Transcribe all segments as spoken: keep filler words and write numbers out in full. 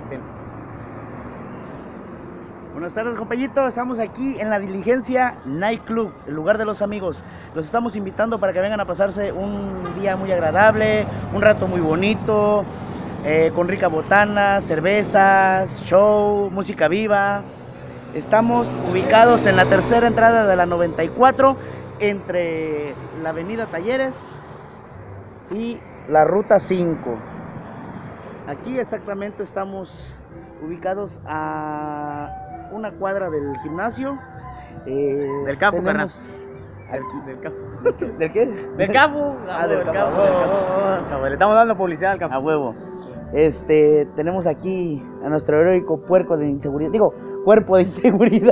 Buenas tardes, compañitos. Estamos aquí en la Diligencia Night Club, el lugar de los amigos. Los estamos invitando para que vengan a pasarse un día muy agradable, un rato muy bonito, eh, con rica botana, cervezas, show, música viva. Estamos ubicados en la tercera entrada de la noventa y cuatro, entre la avenida Talleres y la ruta cinco. Aquí exactamente estamos ubicados a una cuadra del gimnasio. Eh, del Capo, carnal. Aquí. Del Capo. ¿Del qué? Del Capo. Ah, del del Capo. Capo. del Capo. Le estamos dando publicidad al Capo. A huevo. Este, tenemos aquí a nuestro heroico puerco de inseguridad. Digo, cuerpo de inseguridad.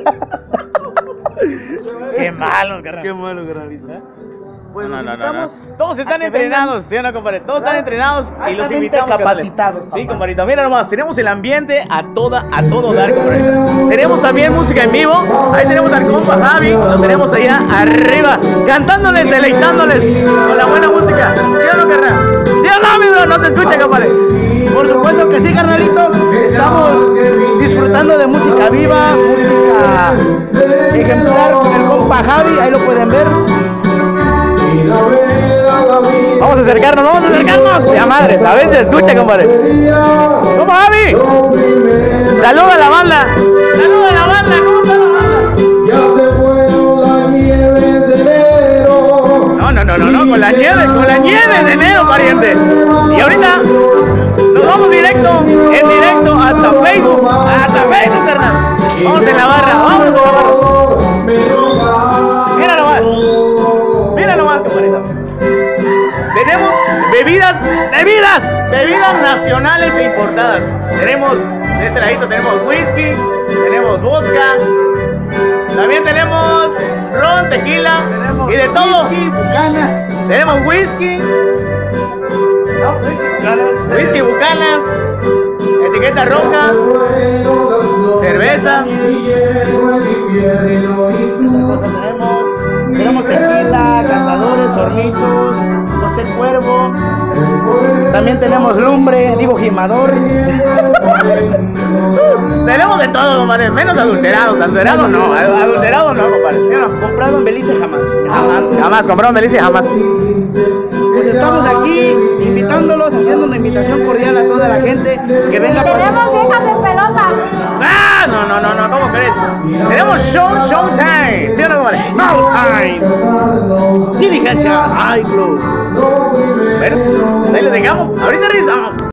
Qué malo, carnal. Qué malo, carnalito. ¿Eh? Pues no, nos no, no, invitamos no. Todos están a que entrenados, vengan. ¿sí o no, compadre? Todos Claro. están entrenados y los Altamente invitamos. capacitados, carnal. Sí, papá. compadrito. Mira nomás, tenemos el ambiente a toda, a todo dar, compadre. Tenemos también música en vivo. Ahí tenemos al compa Javi, lo tenemos allá arriba, cantándoles, deleitándoles con la buena música. ¿Sí o no, carnal? ¿Sí o no, mi bro? No te escucha, compadre. Por supuesto que sí, carnalito. Estamos disfrutando de música viva, música ejemplar con el compa Javi. Ahí lo pueden ver. Vamos a acercarnos, vamos a acercarnos. Ya madres, a veces escucha, compadre. ¿Cómo, Javi? Saluda a la banda. Saluda a la banda. ¿Cómo está la banda? Ya se fueron las nieves de enero. No, no, no, no, no, con la nieve, con la nieve de enero, pariente. Y ahorita nos vamos directo, en directo hasta Facebook, hasta Facebook, carnal. Vamos en la barra, vamos en la barra. Mira nomás, mira nomás, compadrito. Tenemos bebidas, bebidas, bebidas nacionales e importadas. Tenemos, de este ladito tenemos whisky, tenemos vodka, también tenemos ron, tequila Tenemos y de todo. whisky, bucanas. Tenemos whisky, No, whisky, bucanas. whisky bucanas, etiqueta roja, cerveza. Cosa tenemos? Tenemos tequila, cazadores, hornitos, José Cuervo. También tenemos lumbre, digo gimador. Tenemos de todo, compadre, menos adulterados. Adulterados no, adulterados no, compadre. ¿Sí o no? Comprado en Belice jamás. Jamás, jamás, comprado en Belice, jamás. Pues estamos aquí invitándolos, haciendo una invitación cordial a toda la gente que venga a pasar. Tenemos viejas en pelota. Ah, no, no, no, no, ¿cómo crees? Tenemos show, show time. ¿Sí o no, compadre? Now time. Diligencia Night Club. Bueno, ahí lo dejamos. Ahorita regresamos.